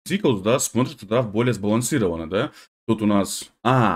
Тиклс, да, смотрится, да, более сбалансированно, да. Тут у нас...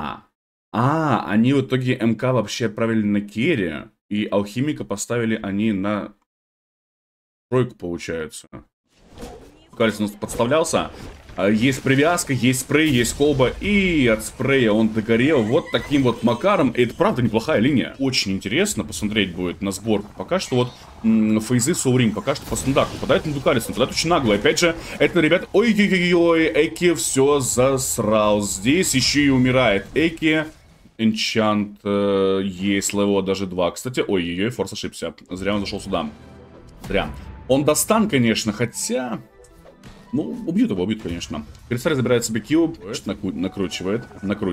они в итоге МК вообще отправили на керри, и Алхимика поставили они на тройку, получается. Кажется, у нас подставлялся. Есть привязка, есть спрей, есть колба, и от спрея он догорел вот таким вот макаром. И это правда неплохая линия. Очень интересно посмотреть будет на сборку. Пока что вот фейзы Соурин пока что по стандарту попадает на Дукалиса. Тогда очень нагло. Опять же, это, ребят, ой-ой-ой, Эки все засрал. Здесь еще и умирает Эки. Энчант есть, левел даже 2. Кстати, ой-ой-ой, Форс ошибся. Зря он зашел сюда. Зря. Он достан, конечно, хотя... Ну, убьют его, конечно. Кристаль забирает себе килл, накручивает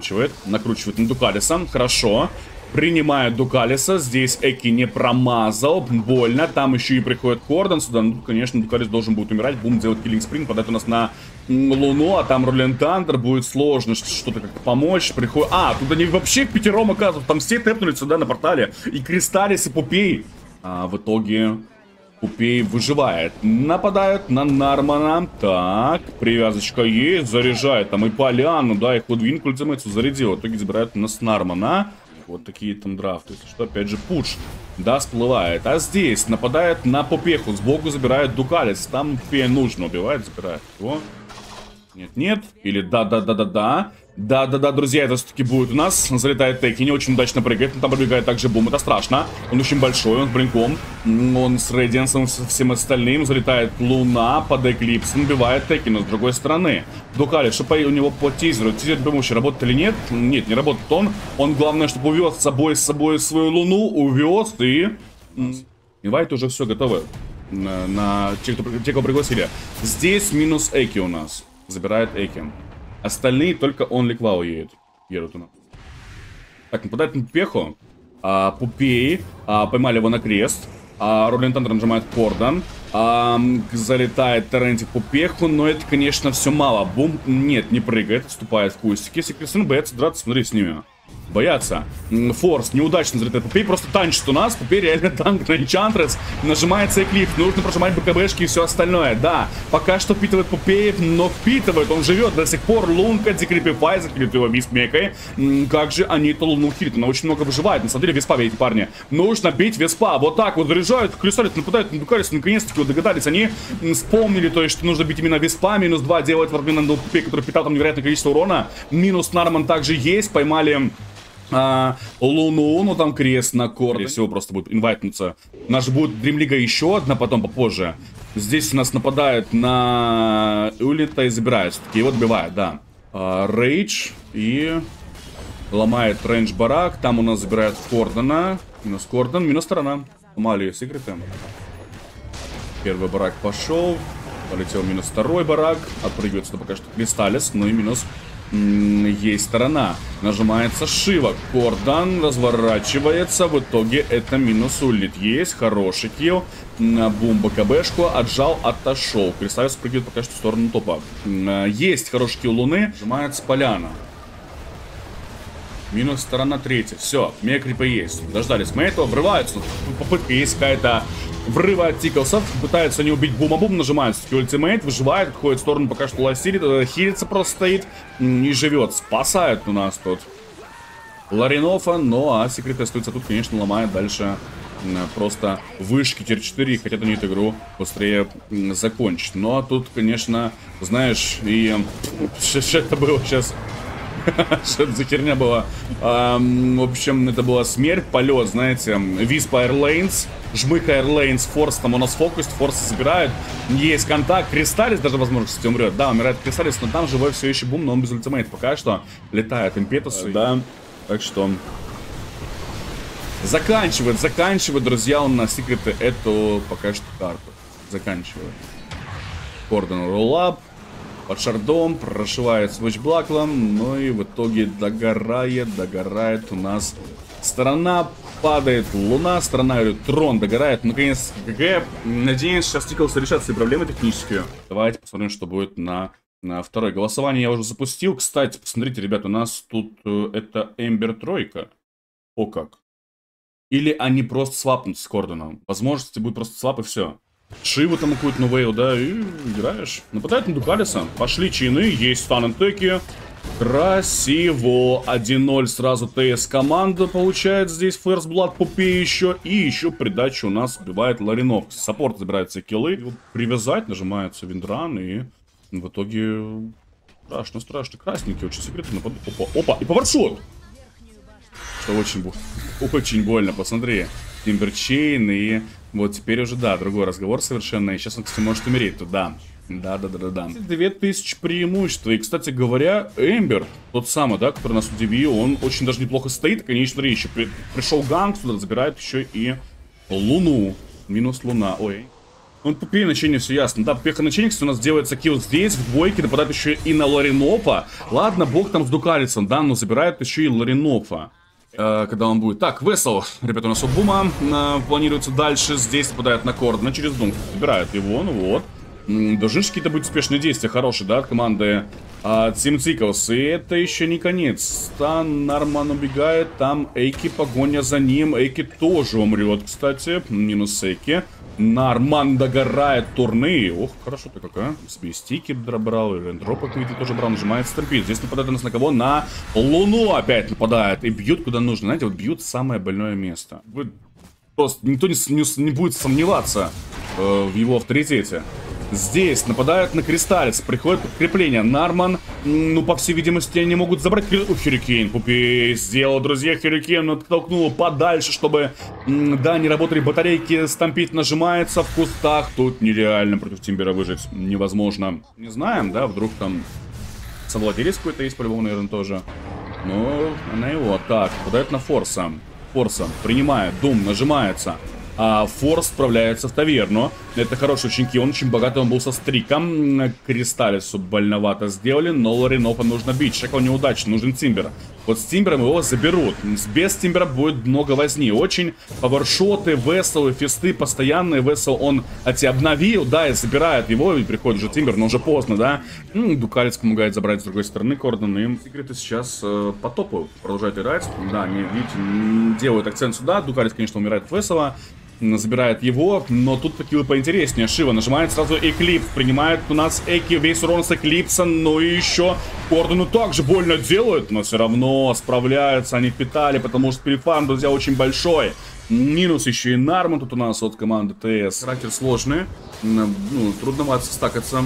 на Дукалиса. Хорошо. Принимает Дукалиса. Здесь Эки не промазал. Больно. Там еще и приходит Кордон сюда. Ну, конечно, Дукалис должен будет умирать. Бум, делает киллинг спринт. Подать у нас на Луну. А там Ролен Тандер. Будет сложно что-то как-то помочь. Приходит... тут они вообще пятером оказывают. Там все тэпнули сюда на портале. И Кристаллис, и Пупей. А в итоге... Пупей выживает. Нападают на Нармана. Так, привязочка есть. Заряжает там и Поляну, да, и Ходвинг ультимейтсу зарядил. В итоге забирают у нас Нармана. Вот такие там драфты. Если что, опять же, пуш. Да, всплывает. А здесь нападает на Попеху. Сбоку забирает Дукалис. Там Пупея нужно убивает, забирает его. Нет. Или да. Да, друзья, это все-таки будет у нас. Залетает Теки, не очень удачно прыгает, но там пробегает также Бум, это страшно. Он очень большой, он с блинком, он с Рейдиансом, со всем остальным. Залетает Луна под Эклипсом, убивает Теки, но с другой стороны. Дукалис, что у него по тизеру? Тизер помощи работает или нет? Нет, не работает он. Он, главное, чтобы увез с собой свою Луну, увез и... Инвайт уже все готово. На те, кого пригласили. Здесь минус Эки у нас. Забирает Эки. Остальные только он Ликвау едут у нас. Так, нападает на Пупеху. Пупей. Поймали его на крест. Ролен Тандер нажимает Кордон. Залетает Торрентик Пупеху. Но это, конечно, все мало. Бум. Нет, не прыгает. Вступает в кустики. Если Кристин боятся драться, смотри с ними. Боятся. Форс неудачно залетает. Пупей просто танчит у нас. Пупей реально танк на Энчантрес. Нажимается Эклиф. Нужно прожимать БКБшки и все остальное. Да, пока что впитывает Пупеев, но впитывает. Он живет до сих пор. Лунка, Декрипифай, закрепит его Виспмекой. Как же они-то Луну хилит? Она очень много выживает. На самом деле Веспа, видите, парни. Нужно бить Веспа. Вот так вот заряжают. Кристаллис нападают на Дукалис. Наконец-таки вот догадались. Они вспомнили, то есть, что нужно бить именно Веспа. Минус 2 делает Варбин на Пупей, который питал там невероятное количество урона. Минус Нарман также есть. Поймали... Луну, ну там крест на корде. Всего просто будет инвайтнуться. У нас же будет Дримлига еще одна, потом попозже. Здесь у нас нападают на Улита и забирают. Все-таки его добивают, да. Рейдж и ломает рейндж барак. Там у нас забирают Кордона. Минус Кордон, минус сторона. Ломали секреты. Первый барак пошел. Полетел минус второй барак. Отпрыгивает сюда пока что Кристаллис. Ну и минус... Есть сторона. Нажимается Шива. Кордон разворачивается. В итоге это минус улит. Есть хороший килл. Бум БКБшку. Отжал, отошел. Кристаллис прыгает пока что в сторону топа. Есть хороший килл Луны. Нажимается Поляна. Минус сторона третья. Все, мегакрипы есть. Дождались мы этого. Врываются. Попытка есть какая-то врыва от Тиклсов. Пытаются они убить Бума. Бум нажимается. Ультимейт. Выживает. Отходит в сторону пока что Ласирит. Хилится просто стоит. Не живет. Спасают у нас тут Ларинофа. Ну а секреты остаются тут. Конечно, ломает дальше. Просто вышки тир-4. И хотят они эту игру быстрее закончить. Ну а тут, конечно, знаешь, и... Что это было сейчас? Что это за херня была? В общем, это была смерть, полет, знаете. Виспа Airlanes, Жмыха Airlanes, Форс, там у нас фокус, Форс забирают. Есть контакт, Кристаллис даже, возможно, кстати, умрет. Да, умирает Кристаллис, но там живой все еще Бум, но он без ультимейта. Пока что летает Импетус, да. Так что... Заканчивает, друзья, он на секреты эту пока что карту. Заканчивает. Кордон роллап. Под шардом, прошивает свитчблаклом, ну и в итоге догорает у нас сторона, падает Луна, сторона, Трон догорает, наконец ГГ. Надеюсь, сейчас Тиклс решат свои проблемы технические. Давайте посмотрим, что будет на второе голосование. Я уже запустил. Кстати, посмотрите, ребят, у нас тут это Эмбер тройка. О как. Или они просто свапнут с Кордоном. Возможности будет просто свап и все. Шиву там какую-то новую, да, и играешь. Нападает на Дукалиса. Пошли чины, есть стан-н-теки. Красиво. 1-0 сразу ТС команда получает здесь First Blood Пупе еще. И еще придачу у нас убивает Ларинов. Саппорт забирает все киллы. Его привязать, нажимается Виндран и в итоге... Страшно. Красненький, очень секретный напад. Опа, и поворшот! Что очень больно, посмотри. Тимберчейн и... Вот теперь уже, да, другой разговор совершенно. И сейчас он, кстати, может умереть тут, да. Да. 2000 преимущества. И, кстати говоря, Эмбер, тот самый, да, который нас удивил, он очень даже неплохо стоит. Конечно, еще пришел ганг, сюда забирает еще и Луну. Минус Луна, ой. Ну, по переначению все ясно. Да, по переначению, у нас делается килл здесь, в двойке, нападает еще и на Ларинопа. Ладно, бог там с Дукалицем, да, но забирает еще и Ларинопа. Когда он будет. Так, Весел, ребята, у нас у Бума планируется дальше. Здесь попадает на Кордона через Дум. Забирает его, ну вот. Должны какие-то быть успешные действия, хорошие, да, от команды Team Циклс. И это еще не конец. Стан, Нарман убегает, там Эйки, погоня за ним. Эйки тоже умрет, кстати. Минус Эйки. Нарман догорает турны. Ох, хорошо-то какая. Себе стики брал, и рендропы какие-то тоже брал. Нажимает стампит. Здесь нападает у нас на кого? На Луну опять нападает. И бьют куда нужно. Знаете, вот бьют самое больное место. Просто никто не будет сомневаться в его авторитете. Здесь нападают на Кристаллис, приходит подкрепление. Нарман, ну, по всей видимости, они могут забрать... Хюрикейн, Пупи сделал, друзья, Хюрикейн оттолкнул подальше, чтобы, да, не работали батарейки. Стампит нажимается в кустах. Тут нереально против Тимбера выжить невозможно. Не знаем, да, вдруг там совладелец какой-то есть, по-любому, наверное, тоже. Но она его. Так, попадает на Форса. Форса принимает, Дум нажимается. А Форс справляется в таверну. Это хороший очень килл, он очень богатый, он был со стриком. Кристаллису больновато сделали, но Ларинопа нужно бить. Шекл неудачный, нужен Тимбер. Вот с Тимбером его заберут. Без Тимбера будет много возни. Очень павершоты, Весел, фисты постоянные. Весел он обновил, да, и забирает его. И приходит уже Тимбер, но уже поздно, да. Дукалец помогает забрать с другой стороны Кордон. И секреты сейчас по топу продолжают играть. Да, они, видите, делают акцент сюда. Дукалец, конечно, умирает от Весела. Забирает его, но тут такие поинтереснее. Шива нажимает сразу Эклипс, принимает у нас Эки весь урон с Эклипса, но и еще Кордону также больно делают, но все равно справляются, они впитали, потому что перефарм, друзья, очень большой. Минус еще и Нарман тут у нас от команды ТС. Характер сложный, ну, трудновато стакаться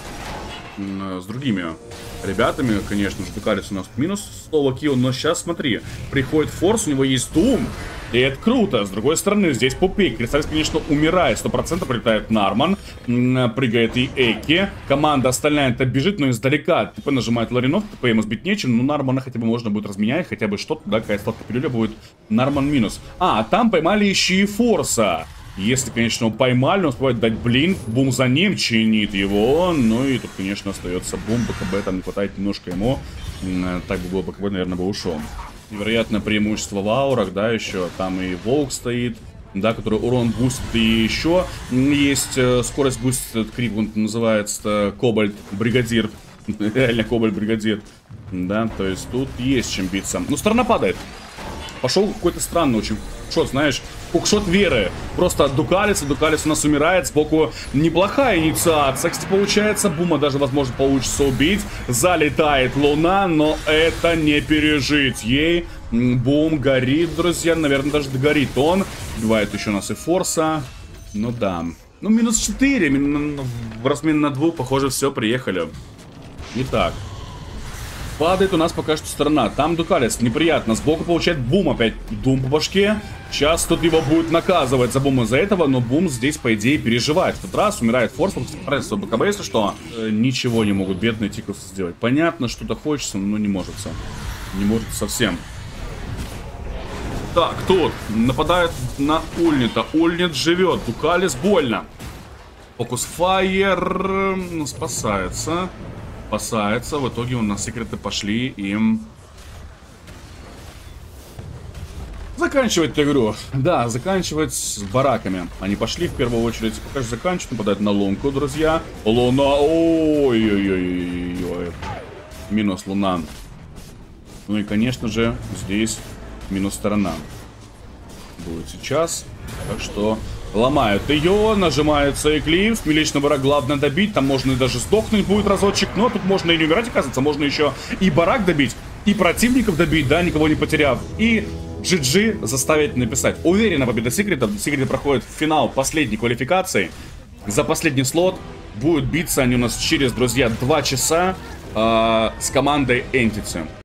с другими ребятами, конечно же. Дукалис у нас минус слово килл, но сейчас смотри, приходит Форс, у него есть Дум. И это круто. С другой стороны, здесь Пупи. Кристаллис, конечно, умирает. 100% прилетает Нарман. Прыгает и Эки. Команда остальная-то бежит, но издалека. ТП нажимает Ларинов. ТП ему сбить нечем. Но Нармана хотя бы можно будет разменять. Хотя бы что-то, да, какая сладкая пилюля будет. Нарман минус. А там поймали еще и Форса. Если, конечно, его поймали, он успевает дать блин. Бум за ним чинит его. Ну и тут, конечно, остается Бум. БКБ там не хватает немножко ему. Так бы было, БКБ, наверное, бы ушел. Невероятное преимущество в аурах, да, еще. Там и Волк стоит, да, который урон бустит. И еще есть скорость бустит, крип, он называется Кобальт Бригадир. Реально Кобальт Бригадир. Да, то есть тут есть чем биться. Ну, сторона падает. Пошел какой-то странный очень шот, знаешь, хукшот веры. Просто от Дукалиса, Дукалис у нас умирает, сбоку неплохая инициация. Кстати, получается, Бума даже, возможно, получится убить. Залетает Луна, но это не пережить ей. Бум горит, друзья, наверное, даже догорит он. Убивает еще у нас и Форса. Ну да. Ну, минус 4, в размене на 2, похоже, все, приехали. Итак. Падает у нас пока что сторона. Там Дукалис, неприятно. Сбоку получает Бум опять. Дум по башке. Сейчас тут его будет наказывать за Бум из-за этого. Но Бум здесь, по идее, переживает. В тот раз умирает Форс. Правительство БКБ, если что. Ничего не могут бедные Тиклсы сделать. Понятно, что-то хочется, но не может. Не может совсем. Так, тут нападает на Ульнита. Ульнит живет. Дукалис больно. Фокус-файер спасается. Спасается. В итоге у нас секреты пошли им заканчивать эту игру. Да, заканчивать с бараками. Они пошли в первую очередь. Пока же заканчивают, нападают на Лунку, друзья. Луна. Ой-ой-ой-ой. Минус Луна. Ну и, конечно же, здесь минус сторона будет сейчас. Так что Ломают ее, нажимается Эклипс, миличный барак главное добить, там можно и даже сдохнуть будет разочек, но тут можно и не умирать, оказывается, можно еще и барак добить, и противников добить, да, никого не потеряв, и GG заставить написать. Уверена победа Секретов, Секреты проходят в финал последней квалификации, за последний слот будут биться они у нас через, друзья, 2 часа с командой Entity.